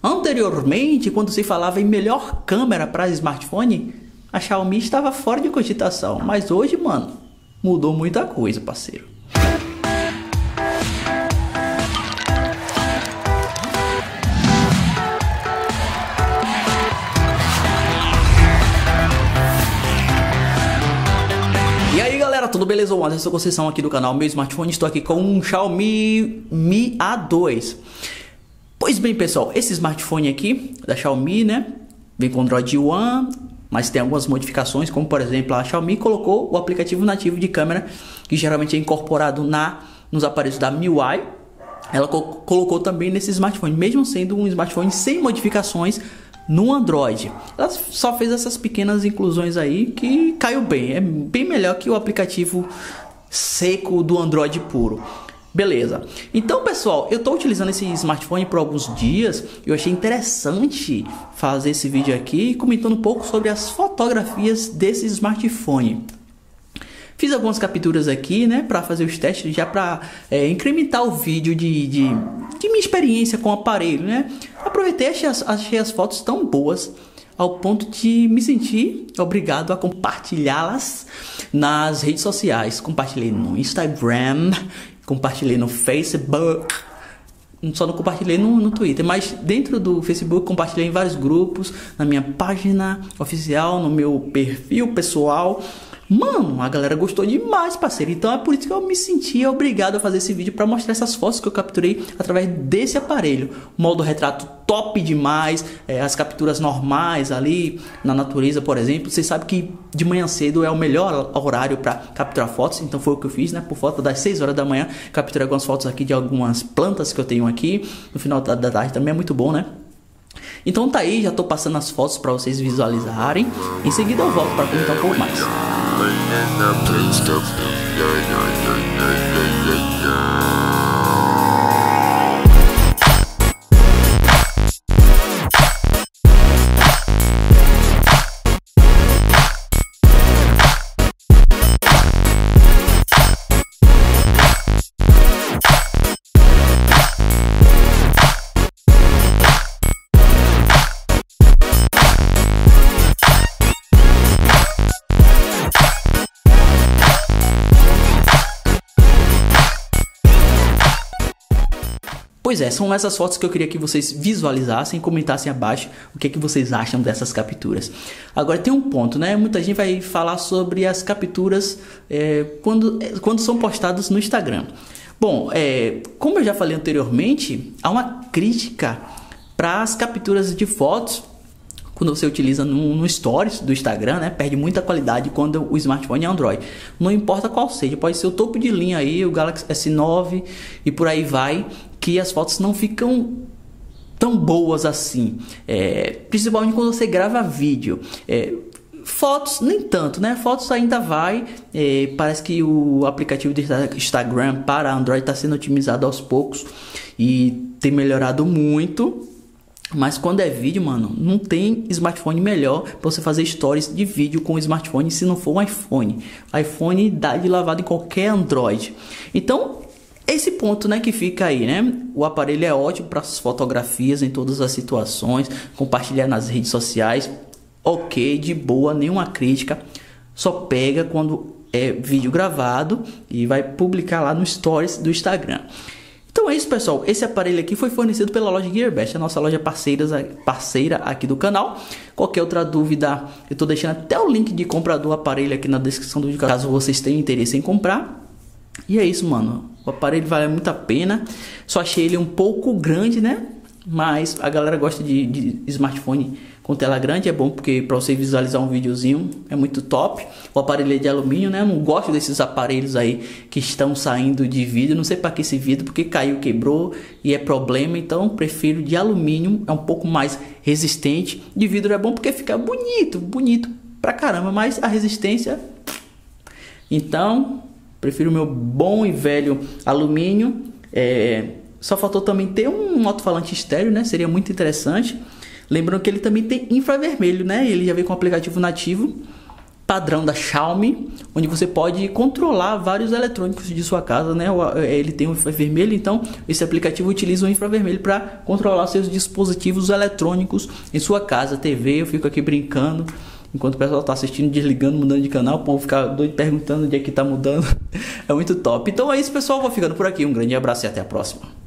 Anteriormente, quando se falava em melhor câmera para smartphone, a Xiaomi estava fora de cogitação. Mas hoje, mano, mudou muita coisa, parceiro. E aí galera, tudo beleza? Eu Anderson Conceição aqui do canal Meu Smartphone. Estou aqui com um Xiaomi Mi A2. Pois bem pessoal, esse smartphone aqui da Xiaomi, né, vem com Android One, mas tem algumas modificações, como por exemplo a Xiaomi colocou o aplicativo nativo de câmera, que geralmente é incorporado nos aparelhos da MIUI. Ela colocou também nesse smartphone, mesmo sendo um smartphone sem modificações no Android. Ela só fez essas pequenas inclusões aí que caiu bem. É bem melhor que o aplicativo seco do Android puro. Beleza. Então, pessoal, eu estou utilizando esse smartphone por alguns dias. Eu achei interessante fazer esse vídeo aqui comentando um pouco sobre as fotografias desse smartphone. Fiz algumas capturas aqui, né, para fazer os testes, já para incrementar o vídeo de minha experiência com o aparelho, né. Aproveitei, achei as fotos tão boas ao ponto de me sentir obrigado a compartilhá-las nas redes sociais. Compartilhei no Instagram, compartilhei no Facebook, só não compartilhei no Twitter, mas dentro do Facebook compartilhei em vários grupos, na minha página oficial, no meu perfil pessoal. Mano, a galera gostou demais, parceiro. Então é por isso que eu me sentia obrigado a fazer esse vídeo para mostrar essas fotos que eu capturei através desse aparelho. Modo retrato top demais, as capturas normais ali na natureza, por exemplo. Vocês sabem que de manhã cedo é o melhor horário para capturar fotos, então foi o que eu fiz, né? Por volta das 6 horas da manhã, capturei algumas fotos aqui de algumas plantas que eu tenho aqui. No final da tarde também é muito bom, né? Então tá aí, já tô passando as fotos para vocês visualizarem. Em seguida eu volto para comentar um pouco mais. Pois é, são essas fotos que eu queria que vocês visualizassem e comentassem abaixo o que vocês acham dessas capturas. Agora tem um ponto, né? Muita gente vai falar sobre as capturas quando são postadas no Instagram. Bom, como eu já falei anteriormente, há uma crítica para as capturas de fotos quando você utiliza no Stories do Instagram, né? Perde muita qualidade quando o smartphone é Android. Não importa qual seja, pode ser o topo de linha aí, o Galaxy S9 e por aí vai, que as fotos não ficam tão boas assim. Principalmente quando você grava vídeo. Fotos nem tanto, né? Fotos ainda vai. Parece que o aplicativo do Instagram para Android está sendo otimizado aos poucos e tem melhorado muito. Mas quando é vídeo, mano, não tem smartphone melhor para você fazer stories de vídeo com o smartphone se não for um iPhone. iPhone dá de lavado em qualquer Android. Então, esse ponto, né, que fica aí, né? O aparelho é ótimo para as fotografias em todas as situações, compartilhar nas redes sociais. Ok, de boa, nenhuma crítica. Só pega quando é vídeo gravado e vai publicar lá no Stories do Instagram. Então é isso, pessoal. Esse aparelho aqui foi fornecido pela loja Gearbest, a nossa loja parceira aqui do canal. Qualquer outra dúvida, eu estou deixando até o link de compra do aparelho aqui na descrição do vídeo, caso vocês tenham interesse em comprar. E é isso, mano. O aparelho vale muito a pena. Só achei ele um pouco grande, né? Mas a galera gosta de smartphone com tela grande, é bom porque para você visualizar um videozinho é muito top. O aparelho é de alumínio, né? Eu não gosto desses aparelhos aí que estão saindo de vidro, não sei para que esse vidro, porque caiu, quebrou e é problema, então prefiro de alumínio, é um pouco mais resistente. De vidro é bom porque fica bonito pra caramba, mas a resistência, então prefiro o meu bom e velho alumínio. Só faltou também ter um alto-falante estéreo, né? Seria muito interessante. Lembrando que ele também tem infravermelho, né? Ele já vem com o aplicativo nativo padrão da Xiaomi, onde você pode controlar vários eletrônicos de sua casa, né? Ele tem um infravermelho, então esse aplicativo utiliza o infravermelho para controlar seus dispositivos eletrônicos em sua casa, TV. Eu fico aqui brincando enquanto o pessoal está assistindo, desligando, mudando de canal, o povo fica doido perguntando onde é que tá mudando. É muito top. Então é isso, pessoal, vou ficando por aqui. Um grande abraço e até a próxima.